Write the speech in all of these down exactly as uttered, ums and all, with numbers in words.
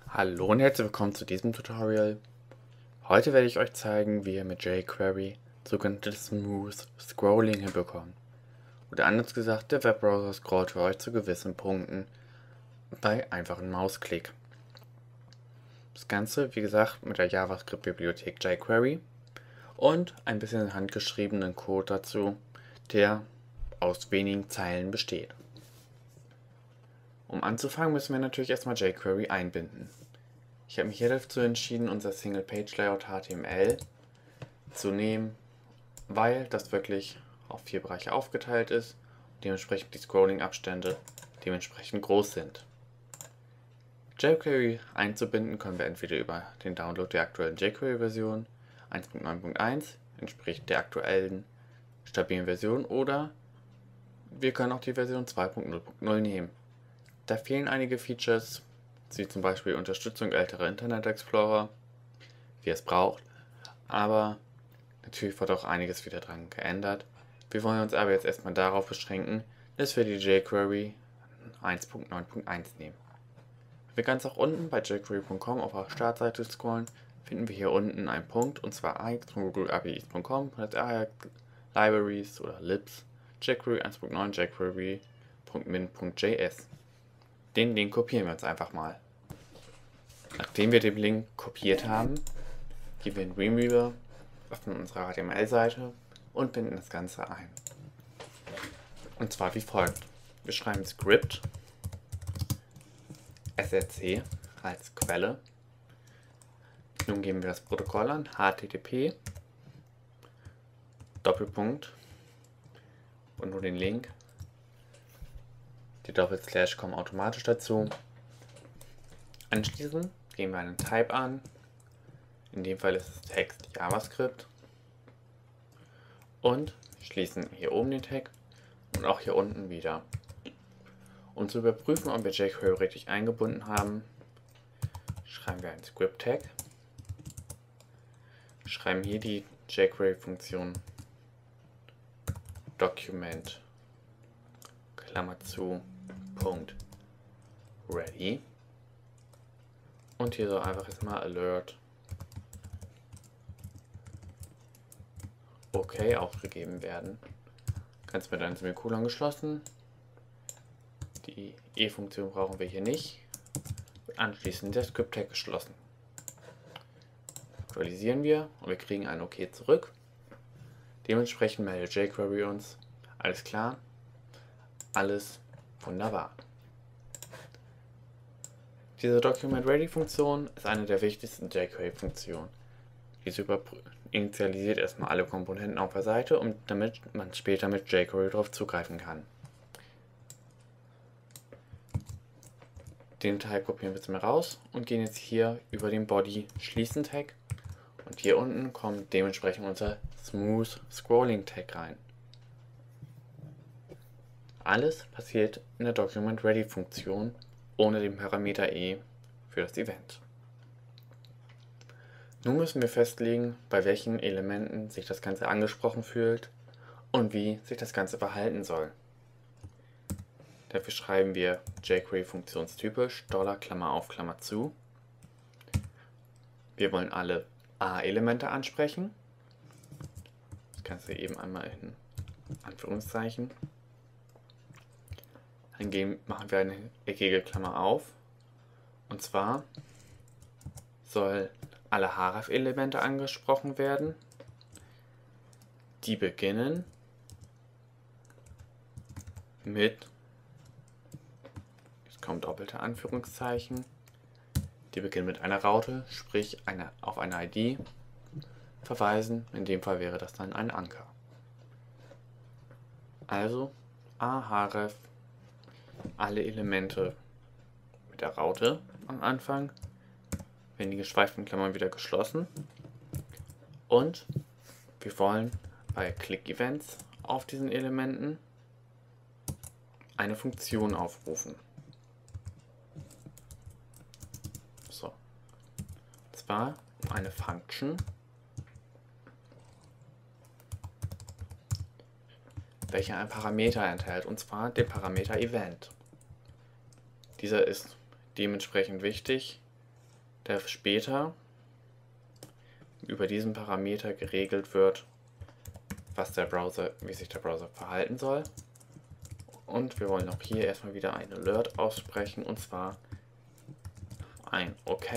Hallo und herzlich willkommen zu diesem Tutorial. Heute werde ich euch zeigen, wie ihr mit jQuery sogenanntes Smooth Scrolling hinbekommt. Oder anders gesagt, der Webbrowser scrollt für euch zu gewissen Punkten bei einfachen Mausklick. Das Ganze, wie gesagt, mit der JavaScript-Bibliothek jQuery und ein bisschen handgeschriebenen Code dazu, der aus wenigen Zeilen besteht. Um anzufangen, müssen wir natürlich erstmal jQuery einbinden. Ich habe mich hier dazu entschieden, unser Single-Page-Layout H T M L zu nehmen, weil das wirklich auf vier Bereiche aufgeteilt ist und dementsprechend die Scrolling-Abstände dementsprechend groß sind. jQuery einzubinden können wir entweder über den Download der aktuellen jQuery-Version eins Punkt neun Punkt eins, entspricht der aktuellen stabilen Version, oder wir können auch die Version zwei Punkt null Punkt null nehmen. Da fehlen einige Features, wie zum Beispiel Unterstützung älterer Internet Explorer, wie es braucht, aber natürlich wird auch einiges wieder dran geändert. Wir wollen uns aber jetzt erstmal darauf beschränken, dass wir die jQuery eins Punkt neun Punkt eins nehmen. Wenn wir ganz nach unten bei jQuery Punkt com auf der Startseite scrollen, finden wir hier unten einen Punkt, und zwar ajax Punkt google A P Is Punkt com, Ajax Libraries oder Libs, jQuery eins Punkt neun, jQuery Punkt min Punkt J S. Den Link kopieren wir uns einfach mal. Nachdem wir den Link kopiert haben, gehen wir in Dreamweaver, öffnen unsere H T M L-Seite und binden das Ganze ein. Und zwar wie folgt. Wir schreiben Script src als Quelle. Nun geben wir das Protokoll an, H T T P, Doppelpunkt und nur den Link. Die Doppelslash kommen automatisch dazu. Anschließend geben wir einen Type an. In dem Fall ist es Text JavaScript. Und schließen hier oben den Tag und auch hier unten wieder. Um zu überprüfen, ob wir jQuery richtig eingebunden haben, schreiben wir einen Script-Tag. Schreiben hier die jQuery-Funktion Document Klammer zu Punkt Ready. Und hier soll einfach jetzt mal Alert OK aufgegeben werden. Ganz mit einem Semikolon geschlossen. Die E-Funktion brauchen wir hier nicht. Und anschließend der Script-Tag geschlossen. Aktualisieren wir und wir kriegen ein OK zurück. Dementsprechend meldet jQuery uns, alles klar, alles wunderbar. Diese Document Ready Funktion ist eine der wichtigsten jQuery-Funktionen. Diese initialisiert erstmal alle Komponenten auf der Seite, um damit man später mit jQuery darauf zugreifen kann. Den Teil kopieren wir jetzt mal raus und gehen jetzt hier über den Body schließen Tag, und hier unten kommt dementsprechend unser Smooth Scrolling Tag rein. Alles passiert in der Document Ready Funktion ohne den Parameter e für das Event. Nun müssen wir festlegen, bei welchen Elementen sich das Ganze angesprochen fühlt und wie sich das Ganze verhalten soll. Dafür schreiben wir jQuery funktionstypisch Dollar Klammer auf Klammer zu. Wir wollen alle A-Elemente ansprechen. Das Ganze eben einmal in Anführungszeichen. Dann gehen, machen wir eine eckige Klammer auf. Und zwar soll alle href-Elemente angesprochen werden, die beginnen mit, jetzt kommt doppelte Anführungszeichen, die beginnen mit einer Raute, sprich eine, auf eine I D verweisen. In dem Fall wäre das dann ein Anker. Also ahref, alle Elemente mit der Raute am Anfang, werden die geschweiften Klammern wieder geschlossen, und wir wollen bei Click-Events auf diesen Elementen eine Funktion aufrufen. So. Und zwar eine Function, welche einen Parameter enthält, und zwar den Parameter Event. Dieser ist dementsprechend wichtig, der später über diesen Parameter geregelt wird, was der Browser, wie sich der Browser verhalten soll. Und wir wollen auch hier erstmal wieder ein Alert aussprechen, und zwar ein OK.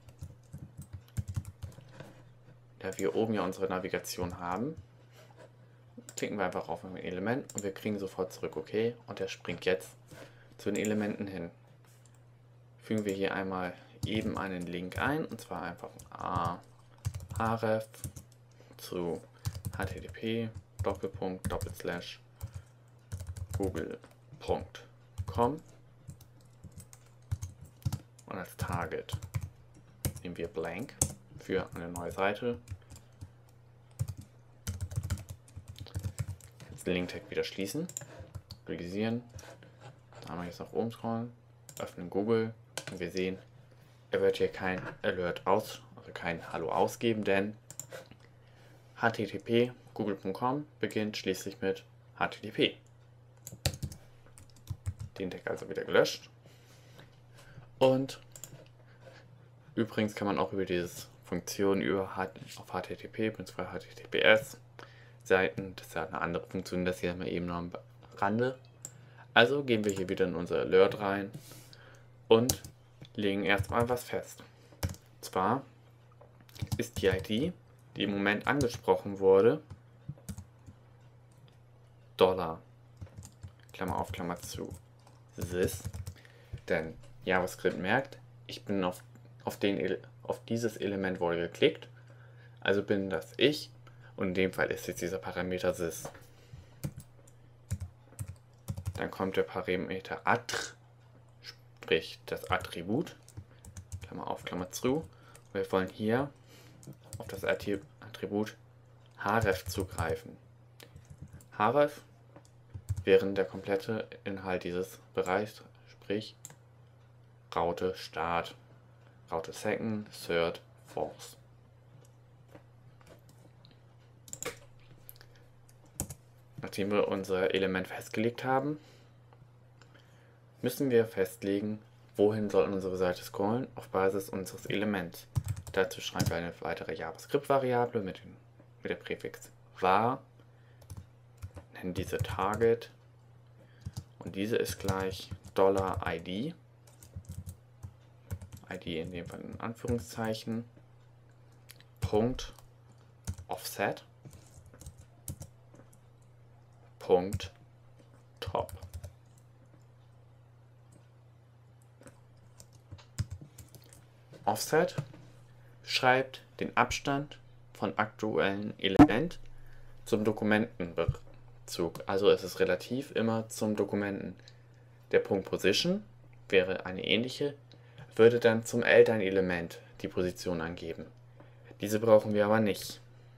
Da wir oben ja unsere Navigation haben, klicken wir einfach auf ein Element und wir kriegen sofort zurück OK, und der springt jetzt zu den Elementen hin. Fügen wir hier einmal eben einen Link ein, und zwar einfach a href zu http Doppelpunkt Doppelslash google Punkt com und als Target nehmen wir blank für eine neue Seite. Jetzt den Link-Tag wieder schließen, realisieren, da einmal jetzt nach oben scrollen, öffnen Google und wir sehen, er wird hier kein Alert aus, also kein Hallo ausgeben, denn http google Punkt com beginnt schließlich mit H T T P. Den Tag also wieder gelöscht. Und übrigens kann man auch über diese Funktion über auf H T T P bzw. H T T P S Seiten, das ist ja eine andere Funktion, das hier mal eben noch am Rande. Also gehen wir hier wieder in unser Alert rein und legen erstmal was fest. Und zwar ist die I D, die im Moment angesprochen wurde, Dollar, Klammer auf, Klammer zu, this, denn JavaScript merkt, ich bin auf, auf, den, auf dieses Element wurde geklickt, also bin das ich, und in dem Fall ist jetzt dieser Parameter this. Dann kommt der Parameter attr, sprich das Attribut, Klammer auf, Klammer zu, und wir wollen hier auf das Attribut href zugreifen. Href wäre der komplette Inhalt dieses Bereichs, sprich Raute Start, Raute Second, Third, Fourth. Nachdem wir unser Element festgelegt haben, müssen wir festlegen, wohin soll unsere Seite scrollen auf Basis unseres Elements. Dazu schreiben wir eine weitere JavaScript-Variable mit, mit der Präfix var, nennen diese Target und diese ist gleich $id, I D in dem Fall in Anführungszeichen, Punkt Offset, Punkt Top. Offset schreibt den Abstand von aktuellen Element zum Dokumentenbezug. Also es ist relativ immer zum Dokumenten. Der Punkt Position wäre eine ähnliche, würde dann zum Elternelement die Position angeben. Diese brauchen wir aber nicht.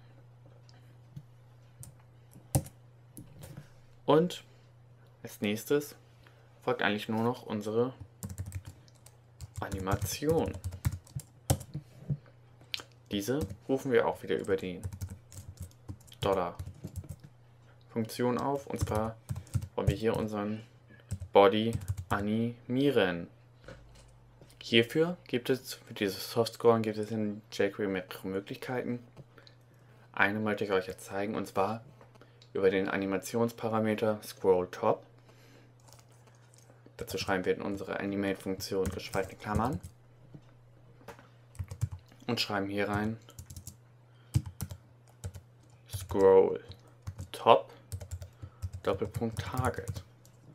Und als nächstes folgt eigentlich nur noch unsere Animation. Diese rufen wir auch wieder über die Dollar-Funktion auf, und zwar wollen wir hier unseren Body animieren. Hierfür gibt es, für dieses Softscrollen gibt es in jQuery mehrere Möglichkeiten. Eine möchte ich euch jetzt zeigen, und zwar über den Animationsparameter ScrollTop. Dazu schreiben wir in unsere Animate-Funktion geschweifte Klammern und schreiben hier rein ScrollTop Doppelpunkt Target.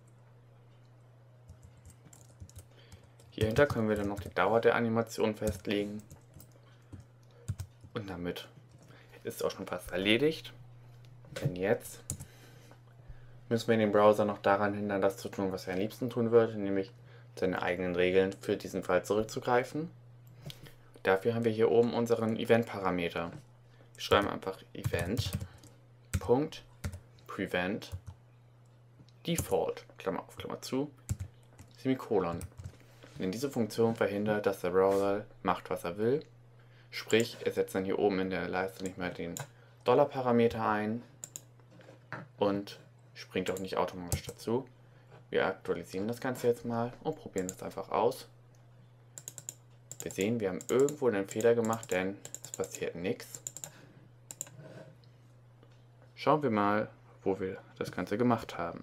Hierhinter können wir dann noch die Dauer der Animation festlegen und damit ist es auch schon fast erledigt. Denn jetzt müssen wir den Browser noch daran hindern, das zu tun, was er am liebsten tun würde, nämlich seine eigenen Regeln für diesen Fall zurückzugreifen. Dafür haben wir hier oben unseren Event-Parameter. Wir schreiben einfach Event.Prevent Default, Klammer auf, Klammer zu, Semikolon. Denn diese Funktion verhindert, dass der Browser macht, was er will. Sprich, er setzt dann hier oben in der Leiste nicht mehr den Dollar-Parameter ein und springt auch nicht automatisch dazu. Wir aktualisieren das Ganze jetzt mal und probieren es einfach aus. wir sehen, wir haben irgendwo einen Fehler gemacht, denn es passiert nichts. Schauen wir mal, wo wir das Ganze gemacht haben.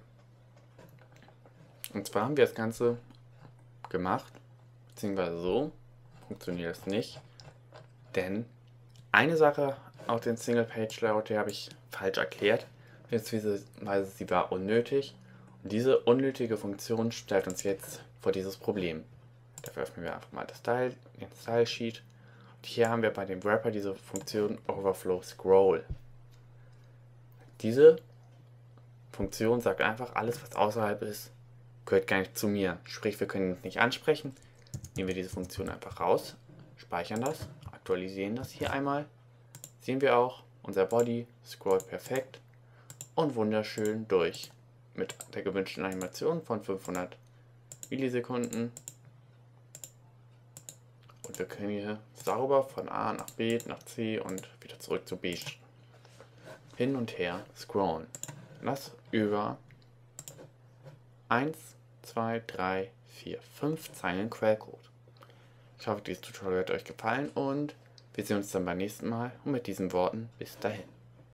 Und zwar haben wir das Ganze gemacht, beziehungsweise so funktioniert es nicht, denn eine Sache auf den Single-Page-Layout, die habe ich falsch erklärt, beziehungsweise sie war unnötig. Und diese unnötige Funktion stellt uns jetzt vor dieses Problem. Dafür öffnen wir einfach mal das Style, den Style Sheet. Und hier haben wir bei dem Wrapper diese Funktion Overflow Scroll. Diese Funktion sagt einfach, alles was außerhalb ist, gehört gar nicht zu mir. Sprich, wir können es nicht ansprechen. Nehmen wir diese Funktion einfach raus, speichern das, aktualisieren das hier einmal. Sehen wir auch, unser Body scrollt perfekt und wunderschön durch. Mit der gewünschten Animation von fünfhundert Millisekunden. Und wir können hier sauber von A nach B nach C und wieder zurück zu B hin und her scrollen. Das über eins, zwei, drei, vier, fünf Zeilen Quellcode. Ich hoffe, dieses Tutorial hat euch gefallen und wir sehen uns dann beim nächsten Mal und mit diesen Worten bis dahin.